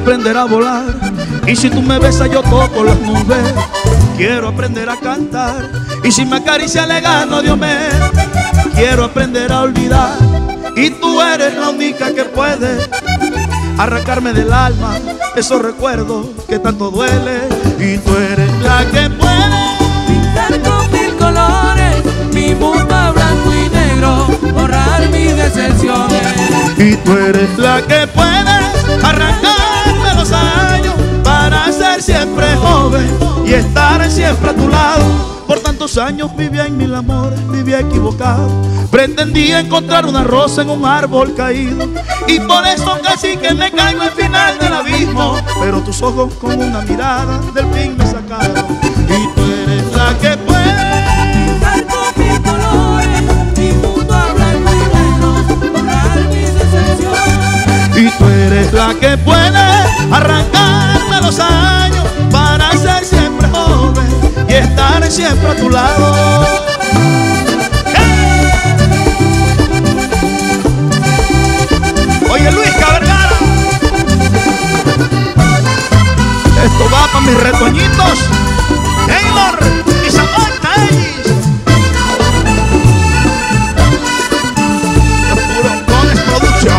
aprender a volar, y si tú me besas yo toco las nubes. Quiero aprender a cantar, y si me acaricia le gano, Dios mío. Quiero aprender a olvidar, y tú eres la única que puede arrancarme del alma esos recuerdos que tanto duele. Y tú eres la que puede pintar con mil colores mi mundo blanco y negro, borrar mis decepciones. Y tú eres la que puede arrancarme los años para ser siempre joven y estar siempre a tu lado. Por tantos años vivía en mil amores, vivía equivocado. Pretendía encontrar una rosa en un árbol caído, y por eso casi que me caigo al final del abismo. Pero tus ojos con una mirada del fin me sacaron. Y tú eres la que puede pintar con mil colores mi mundo blanco y negro, borrar mis decepciones. Y tú eres la que puede arrancarme los años para ser siempre joven y estar siempre a tu lado. ¡Hey! Oye, Luis Vergara, esto va para mis retoñitos Taylor y Samantha Ellis. Puro Cones Production.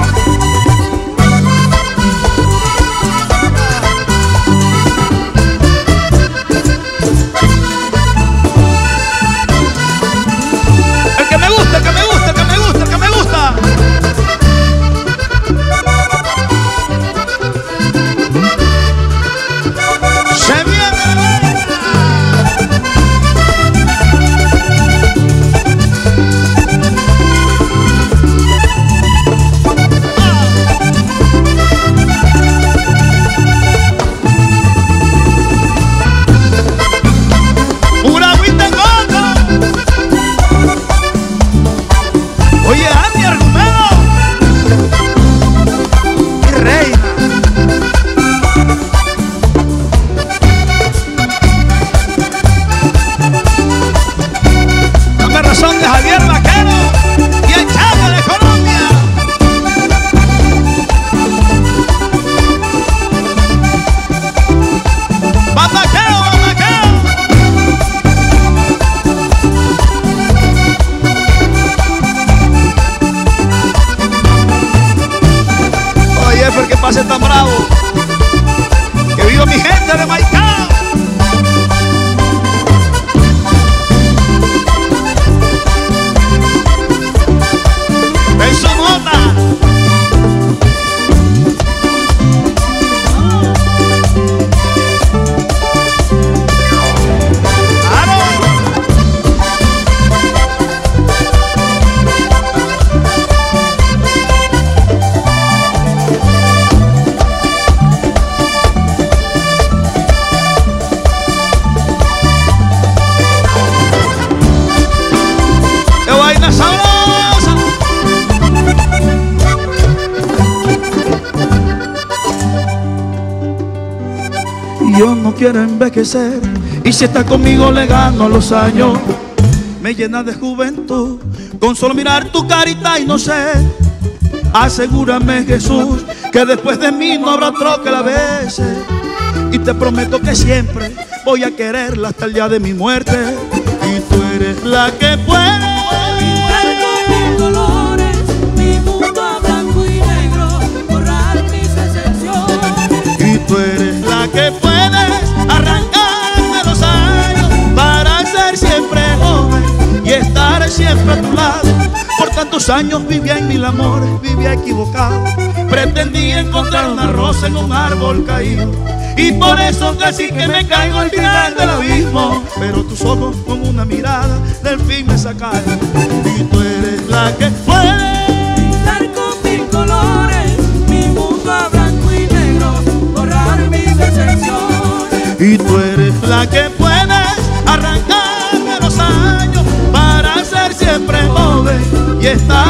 Pase tan bravo, que viva mi gente de Maicao. En su nota. Yo no quiero envejecer, y si está conmigo le gano los años. Me llena de juventud con solo mirar tu carita y no sé. Asegúrame, Jesús, que después de mí no habrá otro que la bese. Y te prometo que siempre voy a quererla hasta el día de mi muerte. Y tú eres la que puede pintar con mil colores mi mundo blanco y negro, borrar mis decepciones. Y tú eres la que puedes arrancarme los años para ser siempre joven y estar siempre a tu lado. Por tantos años vivía en mil amores, vivía equivocado. Pretendía encontrar una rosa en un árbol caído, y por eso casi que me caigo al final del abismo. Pero tus ojos con una mirada del fin me sacaron. Y tú eres la que puede pintar con mil colores mi mundo blanco y negro, borrar mis decepciones. Y tú eres la que puedes arrancarme los años para ser siempre joven y estar